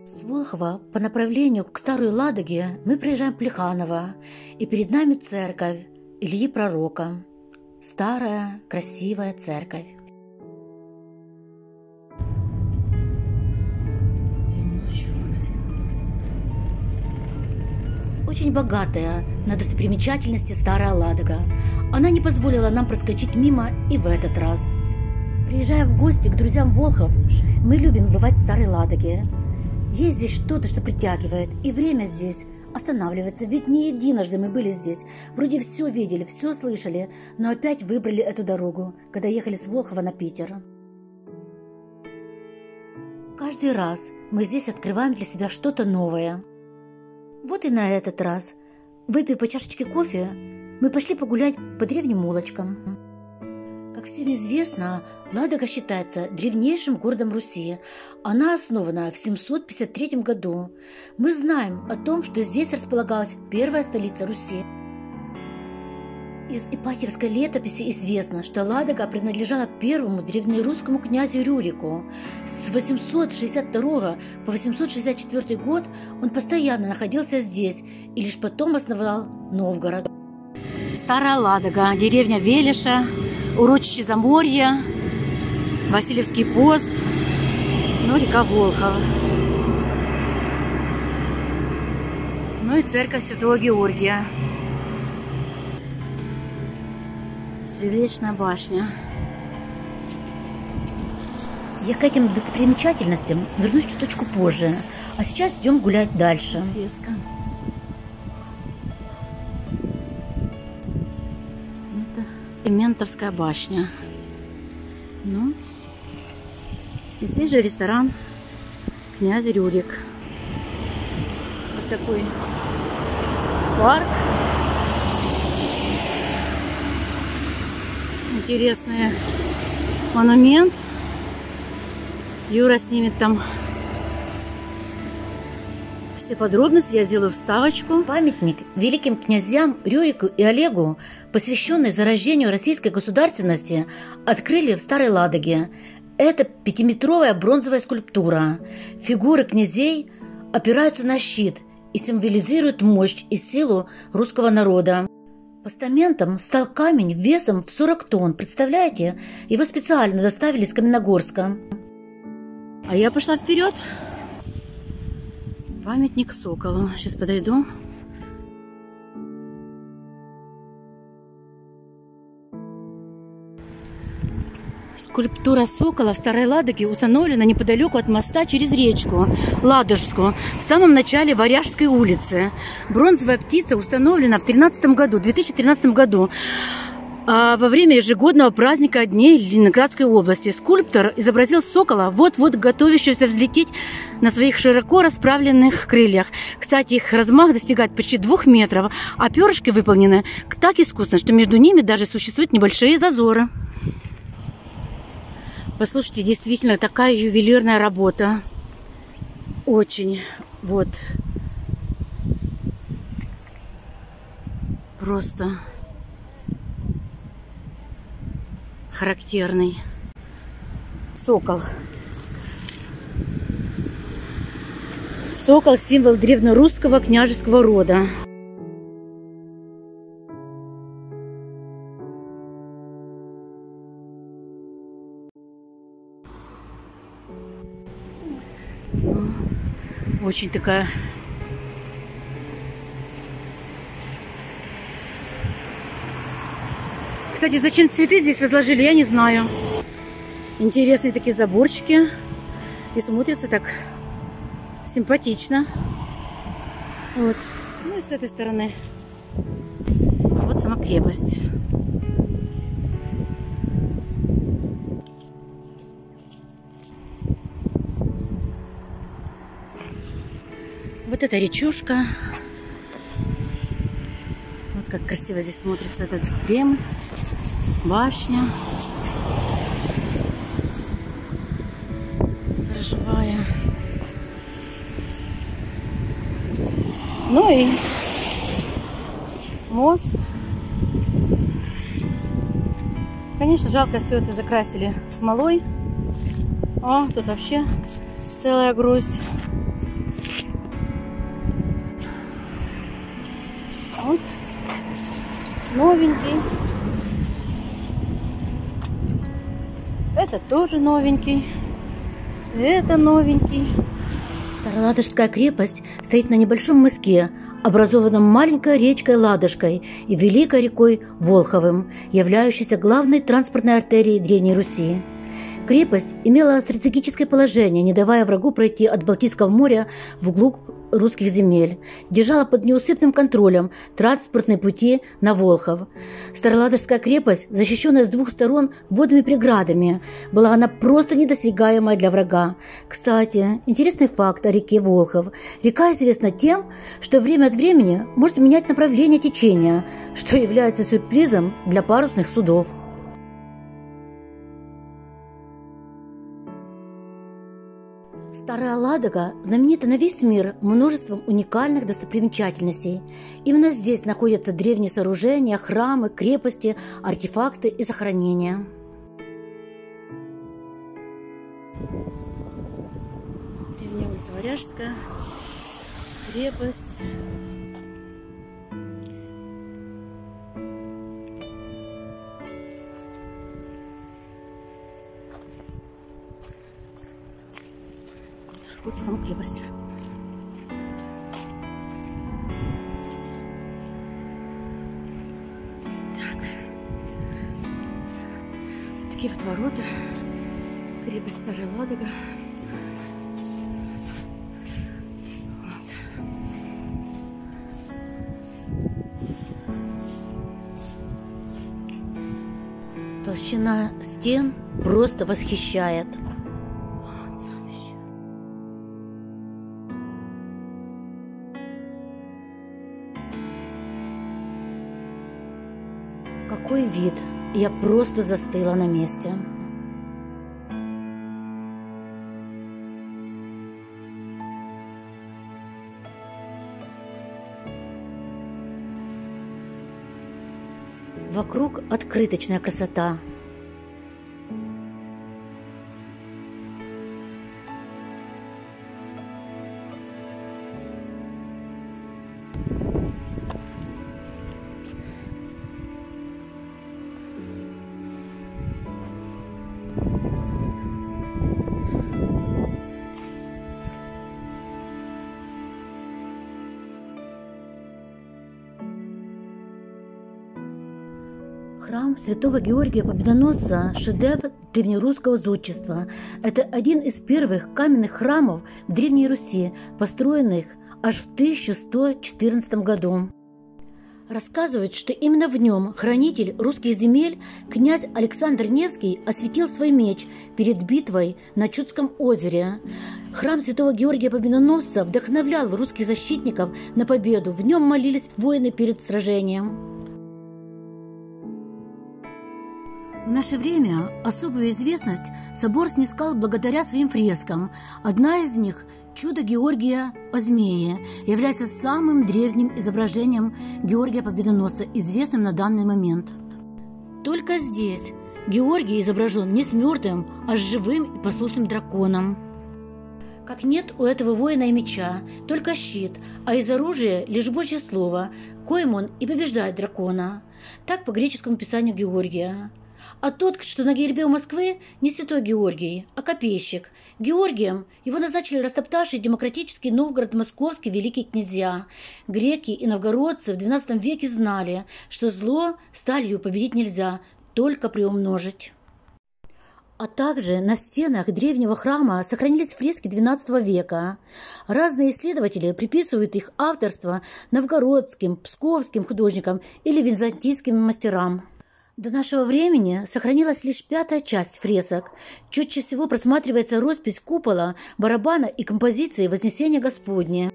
С Волхова по направлению к Старой Ладоге мы проезжаем Плеханово, и перед нами церковь Ильи Пророка. Старая, красивая церковь. Очень богатая на достопримечательности Старая Ладога. Она не позволила нам проскочить мимо и в этот раз. Приезжая в гости к друзьям Волхов, мы любим бывать в Старой Ладоге. Есть здесь что-то, что притягивает, и время здесь останавливается, ведь не единожды мы были здесь. Вроде все видели, все слышали, но опять выбрали эту дорогу, когда ехали с Волхова на Питер. Каждый раз мы здесь открываем для себя что-то новое. Вот и на этот раз, выпив по чашечке кофе, мы пошли погулять по древним улочкам. Как всем известно, Ладога считается древнейшим городом Руси. Она основана в 753 году. Мы знаем о том, что здесь располагалась первая столица Руси. Из Ипатьевской летописи известно, что Ладога принадлежала первому древнерусскому князю Рюрику. С 862 по 864 год он постоянно находился здесь и лишь потом основал Новгород. Старая Ладога, деревня Велеша, урочище Заморье, Васильевский пост, ну, река Волхов. Ну и церковь Святого Георгия. Стрелечная башня. Я к этим достопримечательностям вернусь чуточку позже. А сейчас идем гулять дальше. Фреска. Это Ментовская башня. Ну, и здесь же ресторан князь Рюрик. Вот такой парк. Интересный монумент. Юра снимет там все подробности, я сделаю вставочку. Памятник великим князьям Рюрику и Олегу, посвященный зарождению российской государственности, открыли в Старой Ладоге. Это 5-метровая бронзовая скульптура. Фигуры князей опираются на щит и символизируют мощь и силу русского народа. Постаментом стал камень весом в 40 тонн. Представляете? Его специально доставили из Каменногорска. А я пошла вперед. Памятник соколу. Сейчас подойду. Скульптура сокола в Старой Ладоге установлена неподалеку от моста через речку Ладожскую, в самом начале Варяжской улицы. Бронзовая птица установлена в 2013 году во время ежегодного праздника Дней Ленинградской области. Скульптор изобразил сокола, вот-вот готовящегося взлететь на своих широко расправленных крыльях. Кстати, их размах достигает почти 2 метров, а перышки выполнены так искусно, что между ними даже существуют небольшие зазоры. Послушайте, действительно такая ювелирная работа. Очень. Вот. Просто характерный. Сокол. Сокол – символ древнерусского княжеского рода. Очень такая Кстати, зачем цветы здесь возложили, я не знаю. Интересные такие заборчики. И смотрятся так симпатично. Вот. Ну и с этой стороны вот сама крепость. Вот эта речушка. Вот как красиво здесь смотрится этот Кремль, башня сторожевая. Ну и мост. Конечно, жалко, все это закрасили смолой. О, тут вообще целая грусть. Вот новенький. Это тоже новенький. Это новенький. Староладожская крепость стоит на небольшом мыске, образованном маленькой речкой Ладожкой и великой рекой Волховым, являющейся главной транспортной артерией Древней Руси. Крепость имела стратегическое положение, не давая врагу пройти от Балтийского моря вглубь русских земель, держала под неусыпным контролем транспортные пути на Волхов. Староладожская крепость, защищенная с двух сторон водными преградами, была она просто недосягаемая для врага. Кстати, интересный факт о реке Волхов. Река известна тем, что время от времени может менять направление течения, что является сюрпризом для парусных судов. Старая Ладога знаменита на весь мир множеством уникальных достопримечательностей. Именно здесь находятся древние сооружения, храмы, крепости, артефакты и захоронения. Древняя улица Варяжская, крепость. Вот сама крепость. Так. Такие вот ворота. Крепость Старая Ладога. Вот. Толщина стен просто восхищает. Какой вид! Я просто застыла на месте. Вокруг открыточная красота. Храм Святого Георгия Победоносца – шедевр древнерусского зодчества. Это один из первых каменных храмов в Древней Руси, построенных аж в 1114 году. Рассказывают, что именно в нем хранитель русских земель, князь Александр Невский, осветил свой меч перед битвой на Чудском озере. Храм Святого Георгия Победоносца вдохновлял русских защитников на победу. В нем молились воины перед сражением. В наше время особую известность собор снискал благодаря своим фрескам. Одна из них «Чудо Георгия о змее» является самым древним изображением Георгия Победоносца, известным на данный момент. Только здесь Георгий изображен не с мертвым, а с живым и послушным драконом. Как нет у этого воина и меча, только щит, а из оружия лишь Божье слово, коим он и побеждает дракона. Так по греческому писанию Георгия. А тот, что на гербе у Москвы, не святой Георгий, а копейщик. Георгием его назначили растоптавший демократический Новгород московский великие князья. Греки и новгородцы в XII веке знали, что зло сталью победить нельзя, только приумножить. А также на стенах древнего храма сохранились фрески XII века. Разные исследователи приписывают их авторство новгородским, псковским художникам или византийским мастерам. До нашего времени сохранилась лишь 5-я часть фресок. Чаще всего просматривается роспись купола, барабана и композиции Вознесения Господне.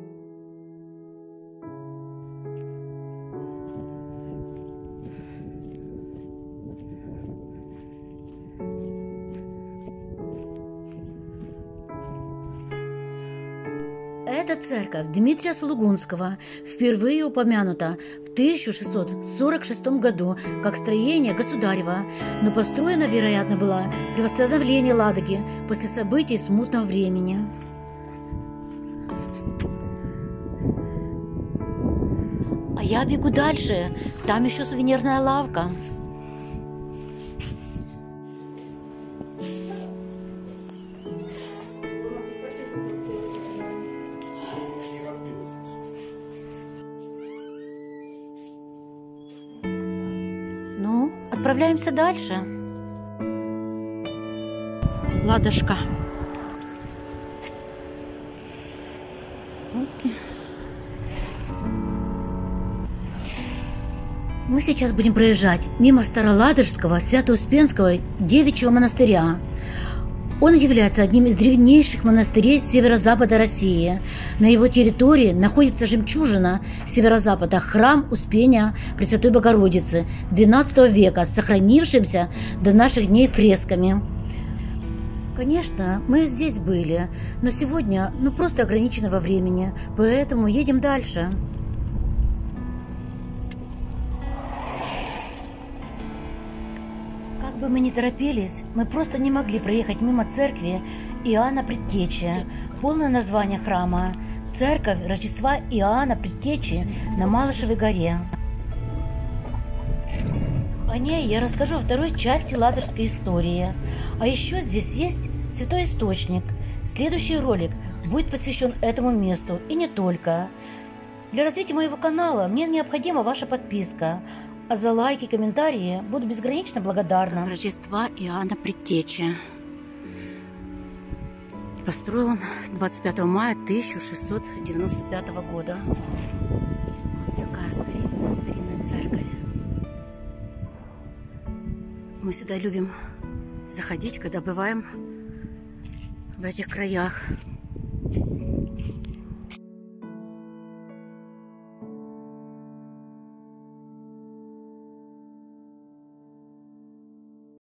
Эта церковь Дмитрия Сулугунского впервые упомянута в 1646 году как строение государева, но построена, вероятно, была при восстановлении Ладоги после событий смутного времени. А я бегу дальше. Там еще сувенирная лавка. Ну, отправляемся дальше. Ладошка. Мы сейчас будем проезжать мимо Староладожского Свято-Успенского девичьего монастыря. Он является одним из древнейших монастырей северо-запада России. На его территории находится жемчужина северо-запада, храм Успения Пресвятой Богородицы XII века с сохранившимся до наших дней фресками. Конечно, мы здесь были, но сегодня просто ограничено во времени, поэтому едем дальше. Как бы мы ни торопились, мы просто не могли проехать мимо церкви Иоанна Предтечи. Полное название храма – Церковь Рождества Иоанна Предтечи на Малышевой горе. О ней я расскажу во второй части ладожской истории. А еще здесь есть святой источник. Следующий ролик будет посвящен этому месту и не только. Для развития моего канала мне необходима ваша подписка. А за лайки и комментарии буду безгранично благодарна. Рождества Иоанна Предтечи. Построен 25 мая 1695 года. Вот такая старинная церковь. Мы сюда любим заходить, когда бываем в этих краях.